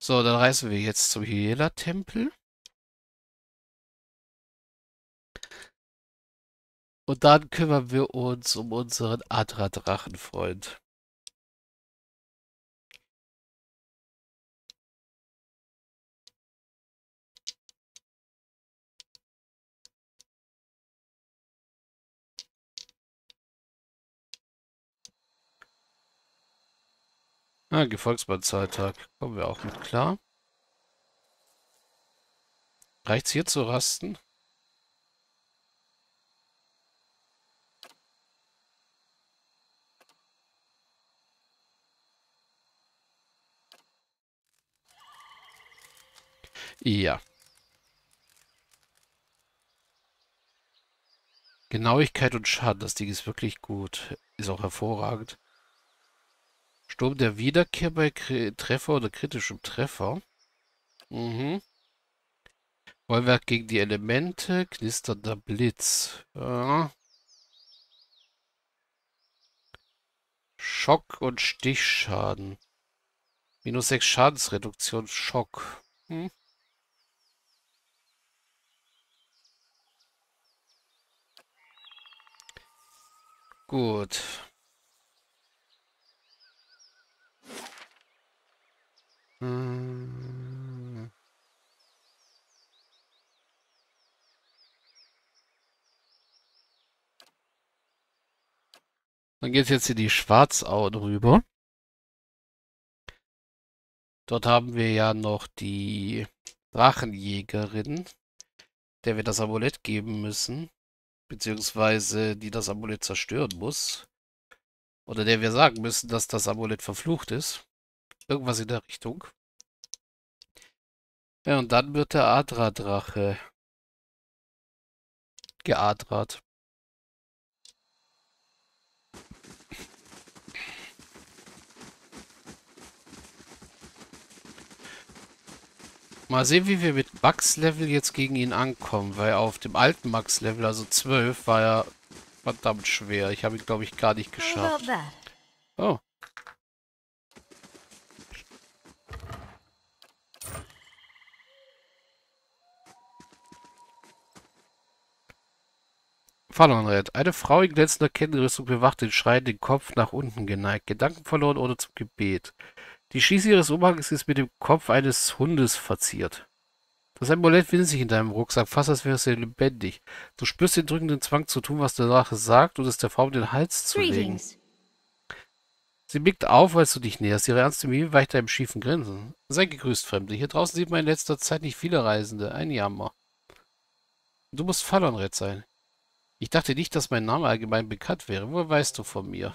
So, dann reisen wir jetzt zum Hyäla-Tempel. Und dann kümmern wir uns um unseren Adra-Drachenfreund. Ah, Gefolgsmann-Zahltag. Kommen wir auch mit klar. Reicht's hier zu rasten? Ja. Genauigkeit und Schaden, das Ding ist wirklich gut. Ist auch hervorragend. Sturm der Wiederkehr bei Treffer oder kritischem Treffer. Mhm. Bollwerk gegen die Elemente, knisternder Blitz. Ja. Schock und Stichschaden. -6 Schadensreduktion, Schock. Hm. Gut. Hm. Dann geht es jetzt in die Schwarzauen rüber. Dort haben wir ja noch die Drachenjägerin, der wir das Amulett geben müssen, beziehungsweise die das Amulett zerstören muss. Oder der wir sagen müssen, dass das Amulett verflucht ist. Irgendwas in der Richtung. Ja, und dann wird der Adra-Drache geadrat. Mal sehen, wie wir mit Max-Level jetzt gegen ihn ankommen, weil auf dem alten Max-Level, also 12, war er verdammt schwer. Ich habe ihn, glaube ich, gar nicht How about geschafft. that? Oh, Fallonred. Eine Frau in glänzender Kettenrüstung bewacht den Schrein, den Kopf nach unten geneigt, Gedanken verloren oder zum Gebet. Die Schließe ihres Umhangs ist mit dem Kopf eines Hundes verziert. Das Amulett windet sich in deinem Rucksack, fast als wäre es lebendig. Du spürst den drückenden Zwang zu tun, was der Drache sagt, und es der Frau um den Hals zu legen. Greetings. Sie blickt auf, als du dich näherst. Ihre ernste Miene weicht einem schiefen Grinsen. Sei gegrüßt, Fremde. Hier draußen sieht man in letzter Zeit nicht viele Reisende. Ein Jammer. Du musst Fallonred sein. Ich dachte nicht, dass mein Name allgemein bekannt wäre. Woher weißt du von mir?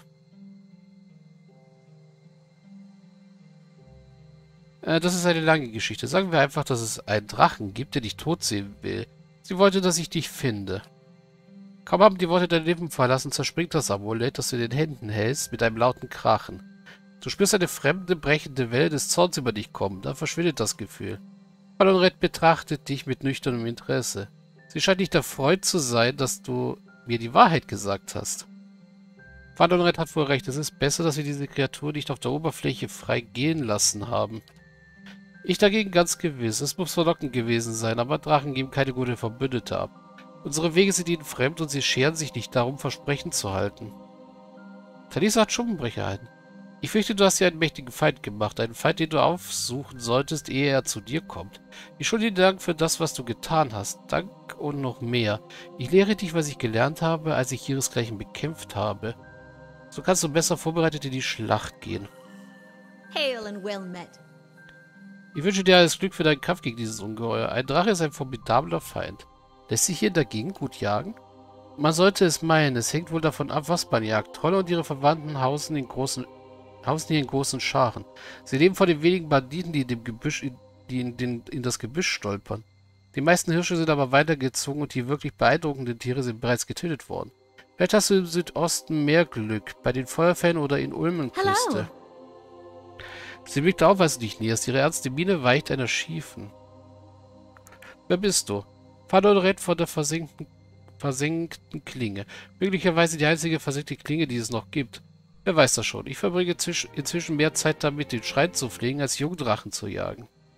Das ist eine lange Geschichte. Sagen wir einfach, dass es einen Drachen gibt, der dich tot sehen will. Sie wollte, dass ich dich finde. Kaum haben die Worte dein Leben verlassen, zerspringt das Amulett, das du in den Händen hältst, mit einem lauten Krachen. Du spürst eine fremde, brechende Welle des Zorns über dich kommen. Dann verschwindet das Gefühl. Fallonred betrachtet dich mit nüchternem Interesse. Sie scheint nicht erfreut zu sein, dass du mir die Wahrheit gesagt hast. Fallonred hat wohl recht. Es ist besser, dass wir diese Kreatur nicht auf der Oberfläche frei gehen lassen haben. Ich dagegen ganz gewiss. Es muss verlockend gewesen sein, aber Drachen geben keine gute Verbündete ab. Unsere Wege sind ihnen fremd und sie scheren sich nicht darum, Versprechen zu halten. Talisa hat Schuppenbrecher ein. Ich fürchte, du hast dir einen mächtigen Feind gemacht. Einen Feind, den du aufsuchen solltest, ehe er zu dir kommt. Ich schulde dir Dank für das, was du getan hast. Dank und noch mehr. Ich lehre dich, was ich gelernt habe, als ich ihresgleichen bekämpft habe. So kannst du besser vorbereitet in die Schlacht gehen. Hail and well met. Ich wünsche dir alles Glück für deinen Kampf gegen dieses Ungeheuer. Ein Drache ist ein formidabler Feind. Lässt sich hier dagegen gut jagen? Man sollte es meinen. Es hängt wohl davon ab, was man jagt. Trolle und ihre Verwandten hausen hier in großen Scharen. Sie leben vor den wenigen Banditen, die in das Gebüsch stolpern. Die meisten Hirsche sind aber weitergezogen und die wirklich beeindruckenden Tiere sind bereits getötet worden. Vielleicht hast du im Südosten mehr Glück, bei den Feuerfällen oder in Ulmenküste. Hello. Sie blickt auf, als du dich näherst. Ihre ernste Miene weicht einer schiefen. Wer bist du? Fallonred von der versenkten Klinge. Möglicherweise die einzige versenkte Klinge, die es noch gibt. Wer weiß das schon. Ich verbringe inzwischen mehr Zeit damit, den Schrein zu pflegen, als Jungdrachen zu jagen.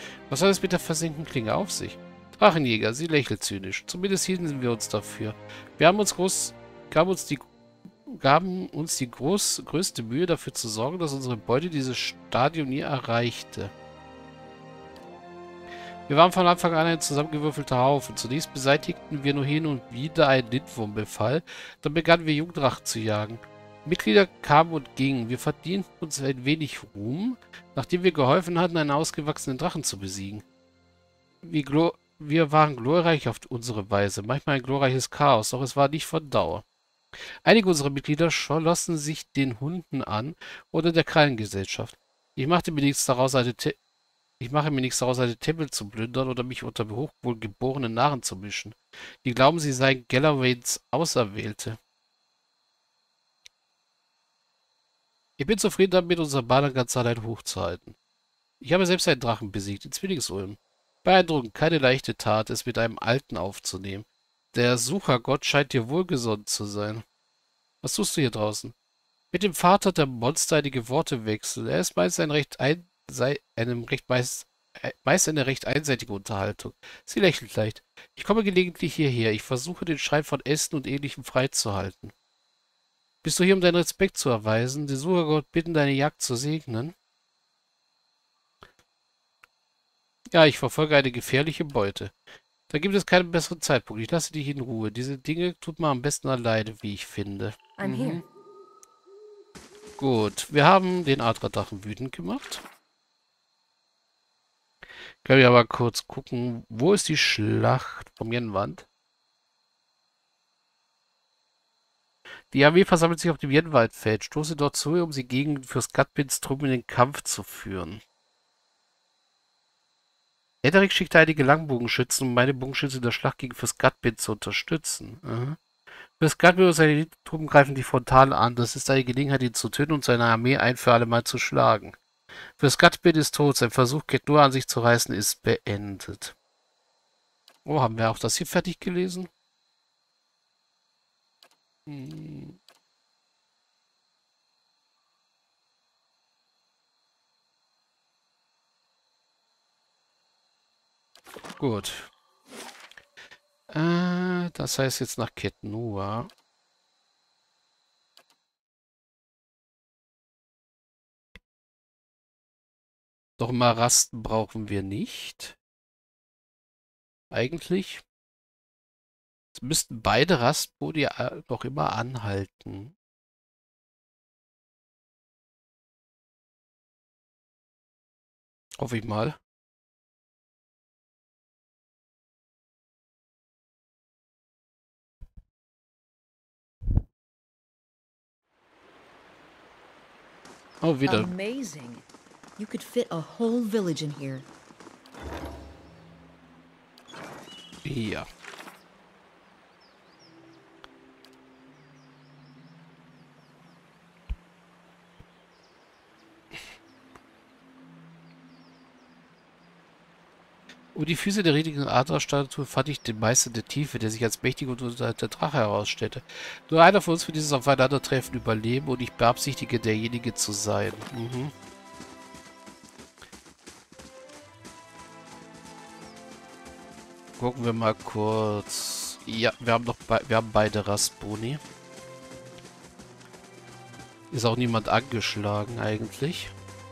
Was hat es mit der versenkten Klinge auf sich? Drachenjäger, sie lächelt zynisch. Zumindest hielten wir uns dafür. Wir haben uns größte Mühe dafür zu sorgen, dass unsere Beute dieses Stadium nie erreichte. Wir waren von Anfang an ein zusammengewürfelter Haufen. Zunächst beseitigten wir nur hin und wieder einen Lindwurmbefall, dann begannen wir Jungdrachen zu jagen. Mitglieder kamen und gingen. Wir verdienten uns ein wenig Ruhm, nachdem wir geholfen hatten, einen ausgewachsenen Drachen zu besiegen. Wir waren glorreich auf unsere Weise, manchmal ein glorreiches Chaos, doch es war nicht von Dauer. Einige unserer Mitglieder schlossen sich den Hunden an oder der Krallengesellschaft. Ich mache mir nichts daraus, eine Tempel zu plündern oder mich unter hochwohlgeborenen Narren zu mischen. Die glauben, sie seien Galawains Auserwählte. Ich bin zufrieden damit, unsere Bahn ganz allein hochzuhalten. Ich habe selbst einen Drachen besiegt, den Zwillingsulm. Beeindruckend, keine leichte Tat, es mit einem Alten aufzunehmen. Der Suchergott scheint dir wohlgesonnen zu sein. Was tust du hier draußen? Mit dem Vater der Monster einige Worte wechseln. Er ist meist meist eine recht einseitige Unterhaltung. Sie lächelt leicht. Ich komme gelegentlich hierher. Ich versuche, den Schreib von Essen und Ähnlichem freizuhalten. Bist du hier, um deinen Respekt zu erweisen, den Suchergott bitten, deine Jagd zu segnen? Ja, ich verfolge eine gefährliche Beute. Da gibt es keinen besseren Zeitpunkt. Ich lasse dich in Ruhe. Diese Dinge tut man am besten alleine, wie ich finde. I'm here. Gut, wir haben den Adlerdrachen wütend gemacht. Können wir aber kurz gucken, wo ist die Schlacht vom Jenwand? Die Armee versammelt sich auf dem Jenwaldfeld. Stoße dort zu, um sie gegen Fürst Gatbins Truppen in den Kampf zu führen. Ederic schickte einige Langbogenschützen, um meine Bogenschütze in der Schlacht gegen Fürst Gatbin zu unterstützen. Fürst Gatbin und seine Truppen greifen die Frontale an. Das ist eine Gelegenheit, ihn zu töten und seine Armee ein für alle Mal zu schlagen. Fürst Gatbin ist tot. Sein Versuch, Ketnur an sich zu reißen, ist beendet. Oh, haben wir auch das hier fertig gelesen? Hm. Gut. Das heißt jetzt nach Ketnur. Doch mal Rasten brauchen wir nicht. Eigentlich. Es müssten beide Rastboni noch immer anhalten. Hoffe ich mal. Oh, wieder. Amazing. You could fit a whole village in here. Ja. Um die Füße der riesigen Adlerstatue fand ich den Meister der Tiefe, der sich als mächtig und der Drache herausstellte. Nur einer von uns wird dieses Aufeinandertreffen überleben und ich beabsichtige, derjenige zu sein. Gucken wir mal kurz. Ja, wir haben beide Rastboni. Ist auch niemand angeschlagen eigentlich.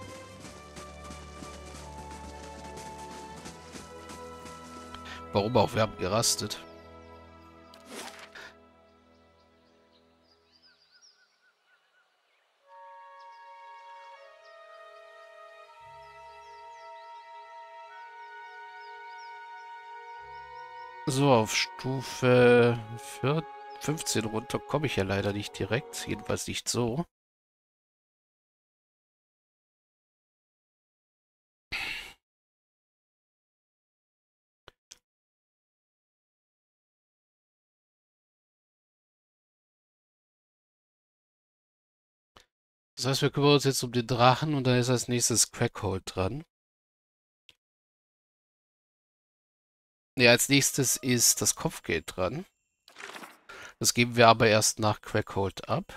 Warum auch? Wir haben gerastet. So, auf Stufe 15 runter komme ich ja leider nicht direkt. Jedenfalls nicht so. Das heißt, wir kümmern uns jetzt um den Drachen und dann ist als nächstes Crackhold dran. Ne, als nächstes ist das Kopfgeld dran. Das geben wir aber erst nach Crackhold ab.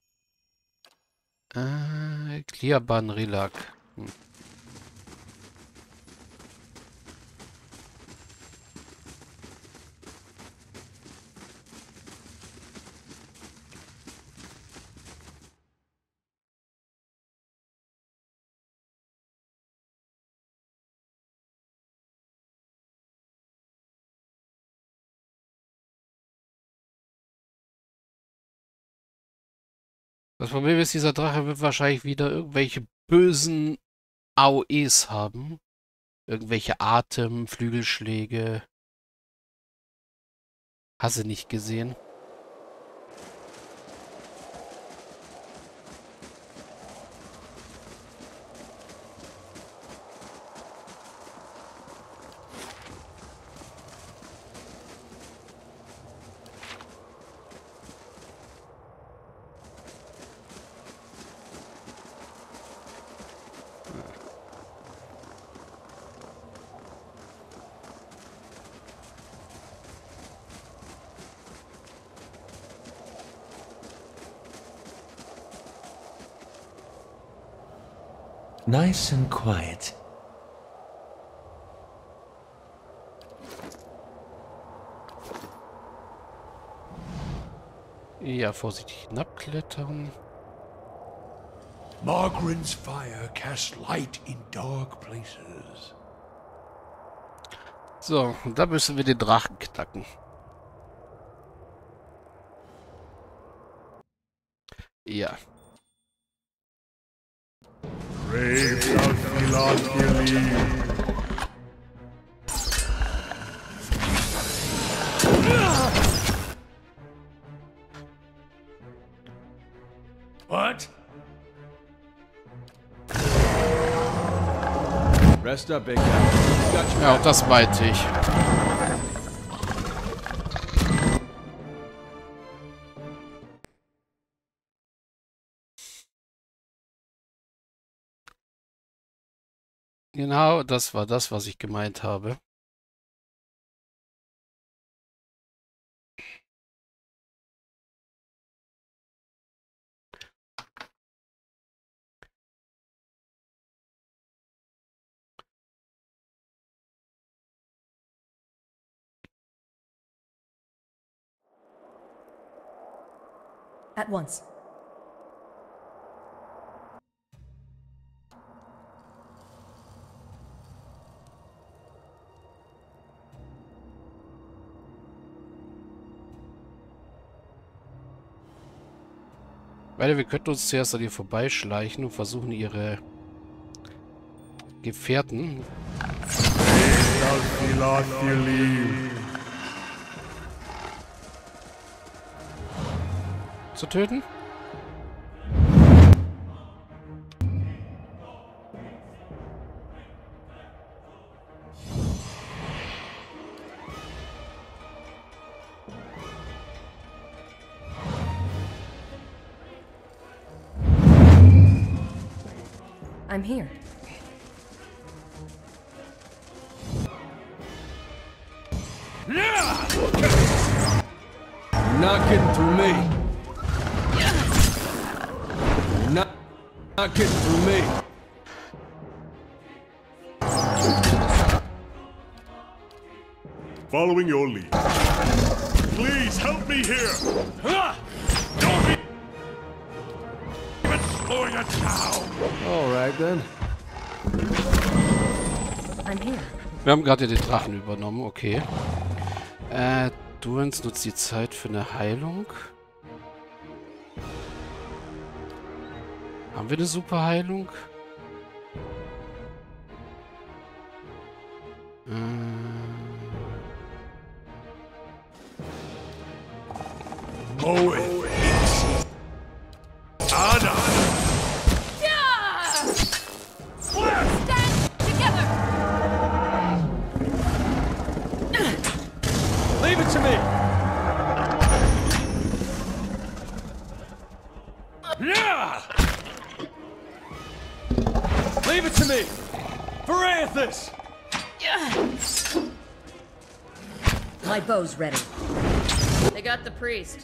Clearban Rilak. Das Problem ist, dieser Drache wird wahrscheinlich wieder irgendwelche bösen AOEs haben. Irgendwelche Atem, Flügelschläge. Hast du nicht gesehen? Nice and quiet. Ja, vorsichtig hinabklettern. Margaren's fire casts light in dark places. So, und da müssen wir den Drachen knacken. Ja. Brave Philophili. What? Rest up, big guy. Got you. Ja, und das meinte ich. Genau, das war das, was ich gemeint habe. At once. Weil wir könnten uns zuerst an ihr vorbeischleichen und versuchen, ihre Gefährten zu töten. I'm here. You're not getting through me. You're not getting through me. Following your lead. Please help me here. Don't be even slowing a cow. All right then. I'm here. Wir haben gerade den Drachen übernommen, okay. Durance nutzt die Zeit für eine Heilung. Haben wir eine super Heilung? Oh, Anna. Stand together! Leave it to me. Yeah. Leave it to me. For Anthus. My bow's ready. They got the priest.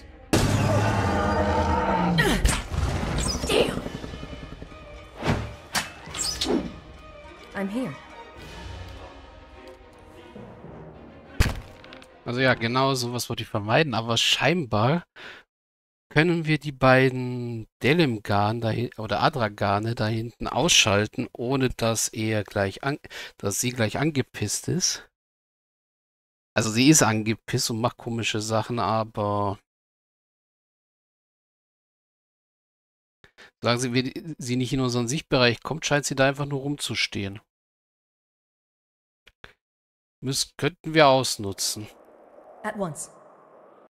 Damn! I'm here. Also ja, genau sowas wollte ich vermeiden, aber scheinbar können wir die beiden Delimgarn oder Adragane da hinten ausschalten, ohne dass dass sie gleich angepisst ist. Also sie ist angepisst und macht komische Sachen, aber Sagen Sie, wenn sie nicht in unseren Sichtbereich kommt, scheint sie da einfach nur rumzustehen. Könnten wir ausnutzen. At once.